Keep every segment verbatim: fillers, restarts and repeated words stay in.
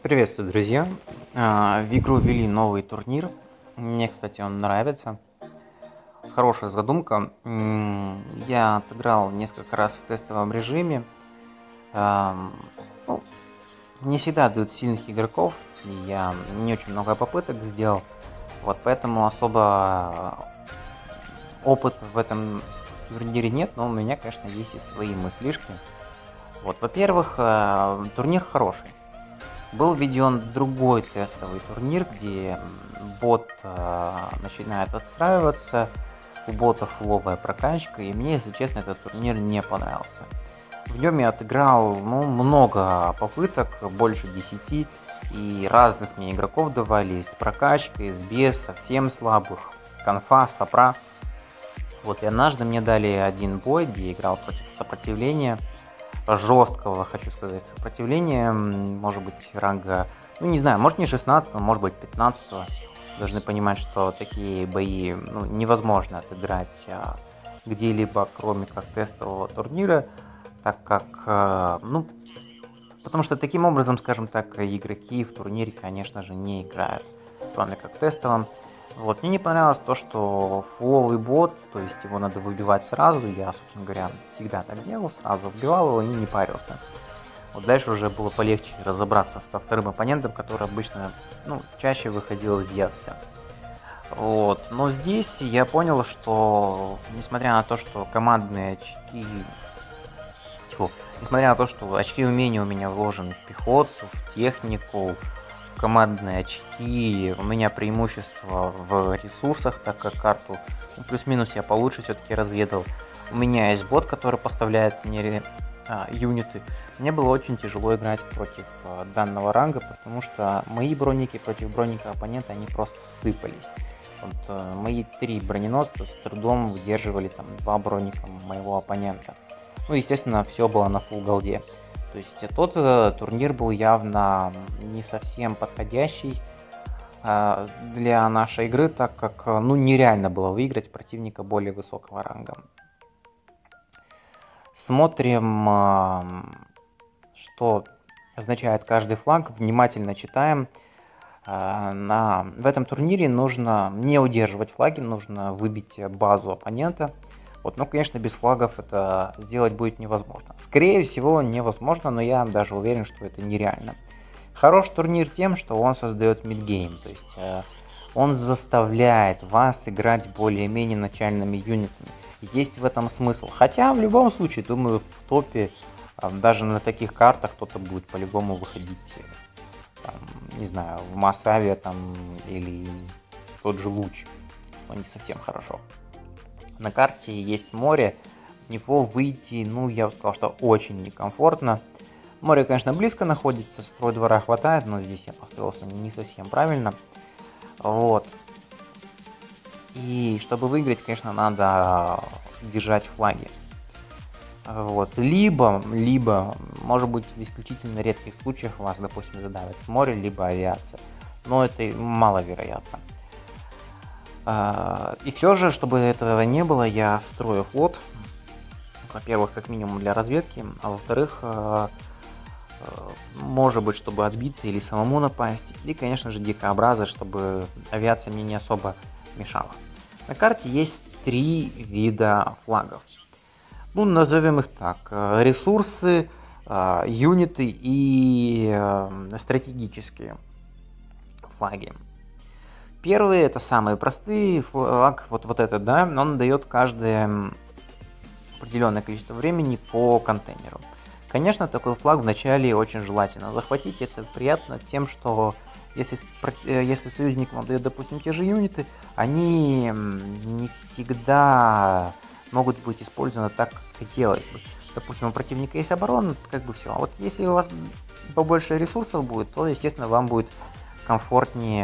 Приветствую, друзья! А, В игру ввели новый турнир. Мне, кстати, он нравится. Хорошая задумка. М, Я отыграл несколько раз в тестовом режиме. Ам, ну, Не всегда дают сильных игроков, и я не очень много попыток сделал. Вот поэтому особо опыта в этом турнире нет, но у меня, конечно, есть и свои мыслишки. Вот, во-первых, э, турнир хороший. Был введен другой тестовый турнир, где бот э, начинает отстраиваться, у бота фуловая прокачка, и мне, если честно, этот турнир не понравился. В нем я отыграл ну, много попыток, больше десяти, и разных мне игроков давали, с прокачкой, с без, совсем слабых, конфа, сопра. Вот, и однажды мне дали один бой, где я играл против сопротивления, жесткого, хочу сказать, сопротивления, может быть, ранга, ну не знаю, может не шестнадцатого, может быть пятнадцатого. Должны понимать, что такие бои ну, невозможно отыграть а, где-либо, кроме как тестового турнира, так как, а, ну, потому что таким образом, скажем так, игроки в турнире, конечно же, не играют, кроме как тестовом. Вот, мне не понравилось то, что фуловый бот, то есть его надо выбивать сразу, я, собственно говоря, всегда так делал, сразу вбивал его и не парился. Вот дальше уже было полегче разобраться со вторым оппонентом, который обычно, ну, чаще выходил из Яса. Вот, но здесь я понял, что, несмотря на то, что командные очки, тьфу, несмотря на то, что очки умения у меня вложены в пехоту, в технику, командные очки, у меня преимущество в ресурсах, так как карту ну, плюс-минус я получше все-таки разведал. У меня есть бот, который поставляет мне а, юниты. Мне было очень тяжело играть против а, данного ранга, потому что мои броники против броника оппонента, они просто сыпались. Вот, а, мои три броненосца с трудом выдерживали там два броника моего оппонента. Ну, естественно, все было на фулл голде. То есть тот э, турнир был явно не совсем подходящий э, для нашей игры, так как э, ну, нереально было выиграть противника более высокого ранга. Смотрим, э, что означает каждый флаг, внимательно читаем. Э, на... В этом турнире нужно не удерживать флаги, нужно выбить базу оппонента. Вот, ну, конечно, без флагов это сделать будет невозможно. Скорее всего, невозможно, но я даже уверен, что это нереально. Хорош турнир тем, что он создает мидгейм, то есть э, он заставляет вас играть более-менее начальными юнитами. Есть в этом смысл. Хотя, в любом случае, думаю, в топе, э, даже на таких картах, кто-то будет по-любому выходить, там, не знаю, в Масаве там, или в тот же Луч, что не совсем хорошо. На карте есть море, в него выйти, ну, я бы сказал, что очень некомфортно. Море, конечно, близко находится, строй двора хватает, но здесь я построился не совсем правильно. Вот. И чтобы выиграть, конечно, надо держать флаги. Вот. Либо, либо, может быть, в исключительно редких случаях вас, допустим, задавят с моря, либо авиация. Но это маловероятно. И все же, чтобы этого не было, я строю флот. Во-первых, как минимум для разведки, а во-вторых, может быть, чтобы отбиться или самому напасть, и, конечно же, дикообразы, чтобы авиация мне не особо мешала. На карте есть три вида флагов. Ну, назовем их так. Ресурсы, юниты и стратегические флаги. Первые, это самые простые, флаг, вот, вот этот, да, он дает каждое определенное количество времени по контейнеру. Конечно, такой флаг вначале очень желательно захватить, это приятно тем, что если, если союзник вам дает, допустим, те же юниты, они не всегда могут быть использованы так, как хотелось бы. Допустим, у противника есть оборона, как бы все. А вот если у вас побольше ресурсов будет, то, естественно, вам будет комфортнее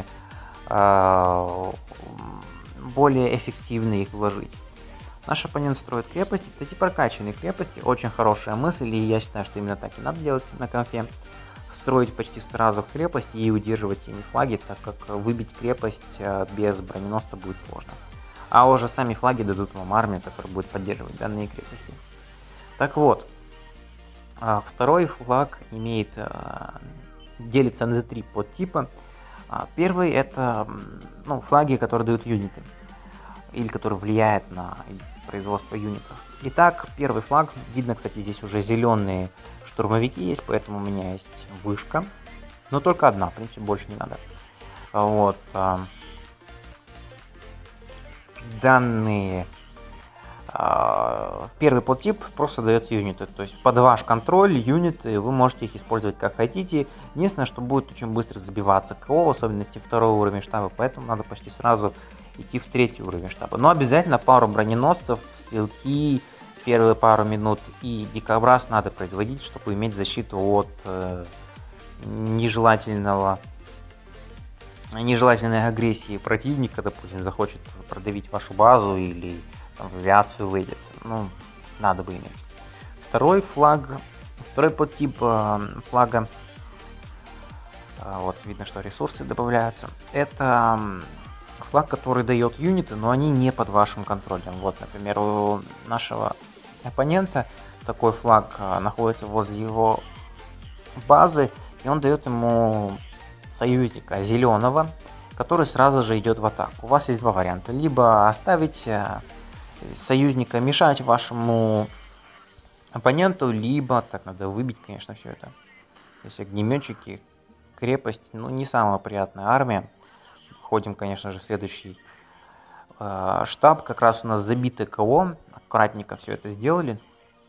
более эффективно их вложить. Наш оппонент строит крепости. Кстати, прокачанные крепости очень хорошая мысль, и я считаю, что именно так и надо делать на конфе. Строить почти сразу крепости и удерживать ими флаги, так как выбить крепость без броненосца будет сложно. А уже сами флаги дадут вам армию, которая будет поддерживать данные крепости. Так вот, второй флаг имеет делится на три подтипа. Первый — это ну, флаги, которые дают юниты, или которые влияют на производство юнитов. Итак, первый флаг. Видно, кстати, здесь уже зеленые штурмовики есть, поэтому у меня есть вышка. Но только одна, в принципе, больше не надо. Вот. Данные. Первый подтип просто дает юниты, то есть под ваш контроль юниты, вы можете их использовать как хотите. Единственное, что будет очень быстро забиваться КО, в особенности второго уровня штаба, поэтому надо почти сразу идти в третий уровень штаба. Но обязательно пару броненосцев, стрелки, первые пару минут и дикобраз надо производить, чтобы иметь защиту от э, нежелательного нежелательной агрессии противника, допустим, захочет продавить вашу базу или там, в авиацию выйдет. Ну, надо бы иметь. Второй флаг, второй подтип э, флага, э, вот видно, что ресурсы добавляются. Это флаг, который дает юниты, но они не под вашим контролем. Вот, например, у нашего оппонента такой флаг э, находится возле его базы, и он дает ему союзника зеленого, который сразу же идет в атаку. У вас есть два варианта: либо оставить союзника мешать вашему оппоненту, либо так надо выбить, конечно, все это. То есть огнеметчики, крепость, ну не самая приятная армия. Ходим, конечно же, в следующий э, штаб. Как раз у нас забитый КО. Аккуратненько все это сделали.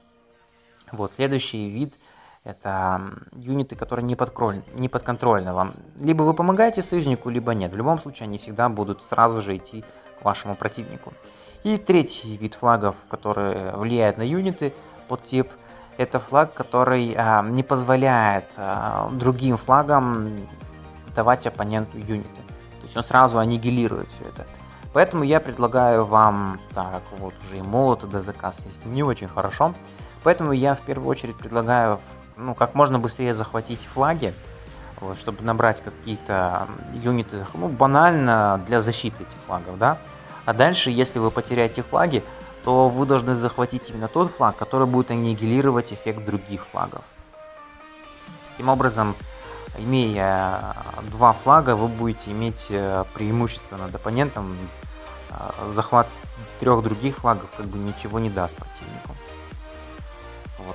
Вот следующий вид — это юниты, которые не, подконтроль, не подконтрольны вам. Либо вы помогаете союзнику, либо нет. В любом случае они всегда будут сразу же идти к вашему противнику. И третий вид флагов, который влияет на юниты, подтип, это флаг, который а, не позволяет а, другим флагам давать оппоненту юниты. То есть он сразу аннигилирует все это. Поэтому я предлагаю вам, так вот уже и молот, и заказ есть, не очень хорошо. Поэтому я в первую очередь предлагаю ну, как можно быстрее захватить флаги, вот, чтобы набрать какие-то юниты, ну, банально для защиты этих флагов, да. А дальше, если вы потеряете флаги, то вы должны захватить именно тот флаг, который будет аннигилировать эффект других флагов. Таким образом, имея два флага, вы будете иметь преимущество над оппонентом. Захват трех других флагов как бы ничего не даст противнику. Вот.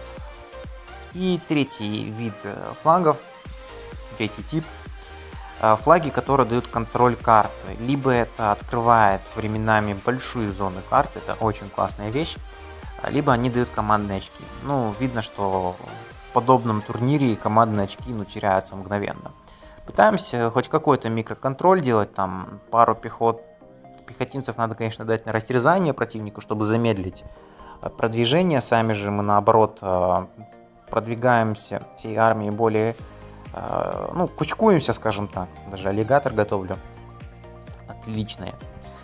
И третий вид флагов, третий тип, флаги, которые дают контроль карты. Либо это открывает временами большие зоны карты, это очень классная вещь, либо они дают командные очки. Ну, видно, что в подобном турнире командные очки ну, теряются мгновенно. Пытаемся хоть какой-то микроконтроль делать, там пару пехот, пехотинцев надо, конечно, дать на растерзание противнику, чтобы замедлить продвижение. Сами же мы, наоборот, продвигаемся всей армией более, ну, кучкуемся, скажем так. Даже аллигатор готовлю. Отличные.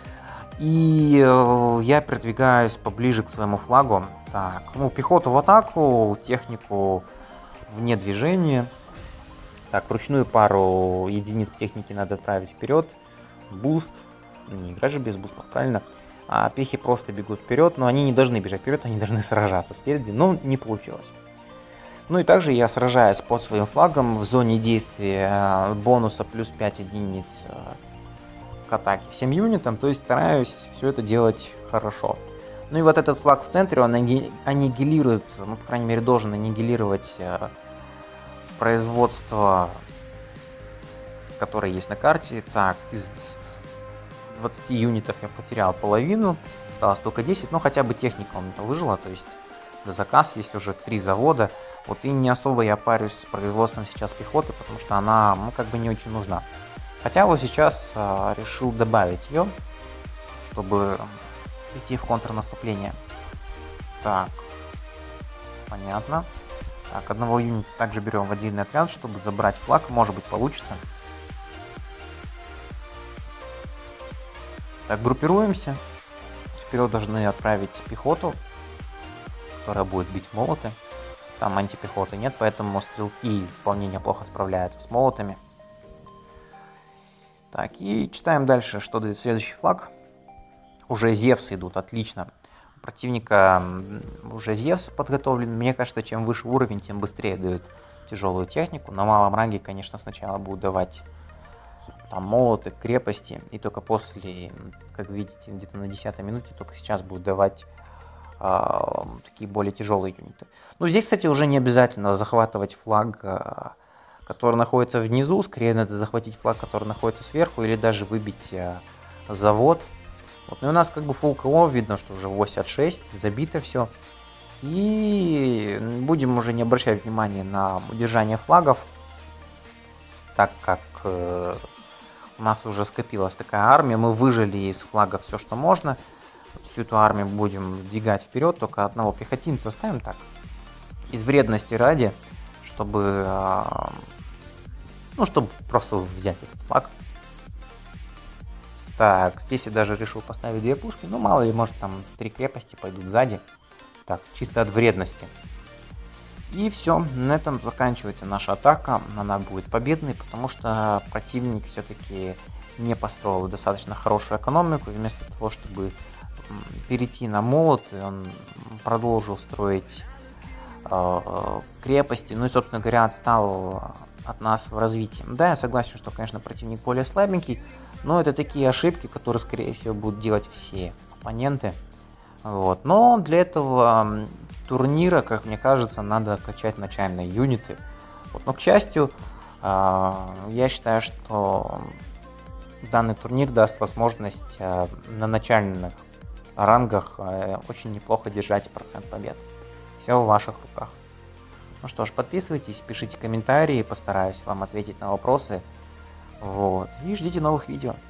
И я продвигаюсь поближе к своему флагу. Так, ну, пехоту в атаку, технику вне движения. Так, вручную пару единиц техники надо отправить вперед. Буст. Не играть же без бустов, правильно? А пехи просто бегут вперед, но они не должны бежать вперед, они должны сражаться спереди. Но не получилось. Ну и также я сражаюсь под своим флагом в зоне действия бонуса плюс пять единиц к атаке всем юнитам, то есть стараюсь все это делать хорошо. Ну и вот этот флаг в центре, он аннигилирует, ну по крайней мере должен аннигилировать производство, которое есть на карте. Так, из двадцати юнитов я потерял половину, осталось только десять, но хотя бы техника у меня выжила, то есть до заказ есть уже три завода. Вот и не особо я парюсь с производством сейчас пехоты, потому что она, ну, как бы не очень нужна. Хотя вот сейчас а, решил добавить ее, чтобы идти в контрнаступление. Так, понятно. Так, одного юнита также берем в отдельный отряд, чтобы забрать флаг, может быть получится. Так, группируемся. Вперед должны отправить пехоту, которая будет бить молоты. Там антипехоты нет, поэтому стрелки вполне неплохо справляются с молотами. Так, и читаем дальше, что дает следующий флаг. Уже Зевсы идут, отлично. У противника уже Зевс подготовлен. Мне кажется, чем выше уровень, тем быстрее дают тяжелую технику. На малом ранге, конечно, сначала будут давать там молоты, крепости, и только после, как видите, где-то на десятой минуте, только сейчас будут давать э, такие более тяжелые юниты. Ну, здесь, кстати, уже не обязательно захватывать флаг, э, который находится внизу, скорее надо захватить флаг, который находится сверху, или даже выбить э, завод. Вот. Ну, и у нас как бы full КО, видно, что уже восемьдесят шесть, забито все. И будем уже не обращать внимания на удержание флагов, так как э, у нас уже скопилась такая армия, мы выжили из флага все, что можно. Всю эту армию будем двигать вперед, только одного пехотинца оставим так, из вредности ради, чтобы, э, ну, чтобы просто взять этот флаг. Так, здесь я даже решил поставить две пушки, ну, мало ли, может, там три крепости пойдут сзади. Так, чисто от вредности. И все, на этом заканчивается наша атака. Она будет победной, потому что противник все-таки не построил достаточно хорошую экономику. Вместо того, чтобы перейти на молот, он продолжил строить э, крепости. Ну и, собственно говоря, отстал от нас в развитии. Да, я согласен, что, конечно, противник более слабенький, но это такие ошибки, которые, скорее всего, будут делать все оппоненты. Вот. Но для этого турнира, как мне кажется, надо качать начальные юниты. Вот. Но, к счастью, я считаю, что данный турнир даст возможность на начальных рангах очень неплохо держать процент побед. Все в ваших руках. Ну что ж, подписывайтесь, пишите комментарии, постараюсь вам ответить на вопросы. Вот. И ждите новых видео.